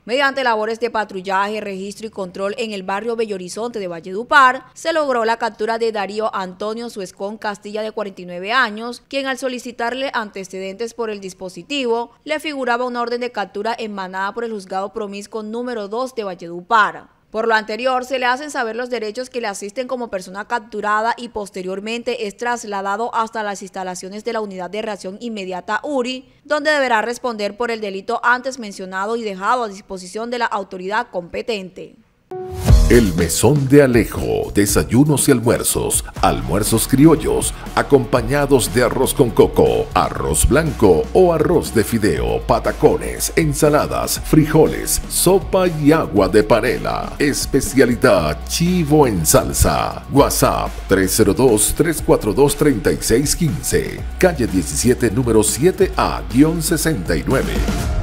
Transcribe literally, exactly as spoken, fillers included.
Mediante labores de patrullaje, registro y control en el barrio Bello Horizonte de Valledupar, se logró la captura de Darío Antonio Suescón Castilla, de cuarenta y nueve años, quien al solicitarle antecedentes por el dispositivo, le figuraba una orden de captura emanada por el juzgado promiscuo número dos de Valledupar. Por lo anterior, se le hacen saber los derechos que le asisten como persona capturada y posteriormente es trasladado hasta las instalaciones de la Unidad de Reacción Inmediata U R I, donde deberá responder por el delito antes mencionado y dejado a disposición de la autoridad competente. El Mesón de Alejo, desayunos y almuerzos, almuerzos criollos, acompañados de arroz con coco, arroz blanco o arroz de fideo, patacones, ensaladas, frijoles, sopa y agua de panela. Especialidad chivo en salsa. WhatsApp tres cero dos, tres cuatro dos, tres seis uno cinco, calle diecisiete, número siete A sesenta y nueve.